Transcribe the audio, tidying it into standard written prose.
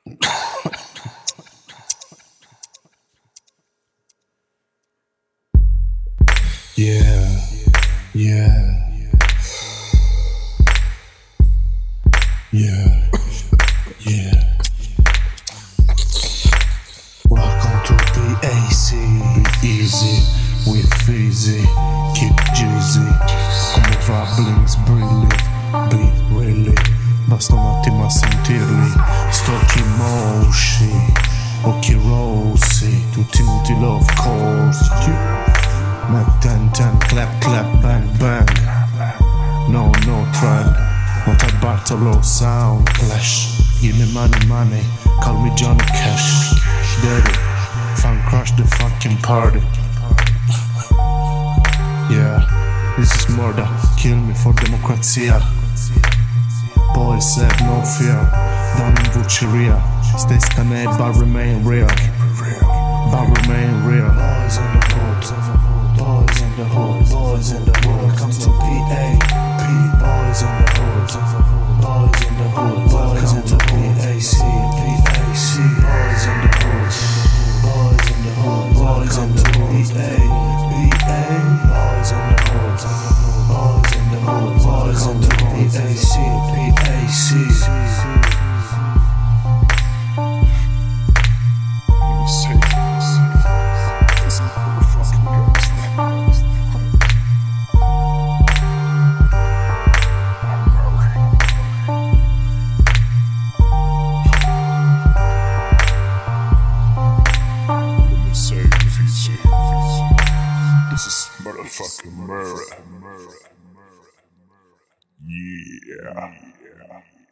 Yeah, yeah, yeah, yeah. Welcome to BAC. Be easy, with Fizzy. Keep Jeezy. Come va Blinks brilli. Be really. Basta un attimo a sentirli. Stocchi mosci, occhi rossi, tutti inutili of course. Mac 10, clap, clap, bang, bang. No trend. Not a Bartolo sound clash. Give me money, money. Call me Johnny Cash. Daddy, fun crush the fucking party. Yeah, this is murder. Kill me for democrazia. Boys have no fear. Down in Vucheria. Stay scanner, but remain real. But remain real. Boys in the hood. Boys in the hood, boys in the hood, come to PA, boys in the hood, boys in the hood, boys in the PAC, boys in the hood, boys in the hood, boys in the PA, boys in the hood, boys in the hood, boys in the PAC. This is motherfucking murder. Yeah.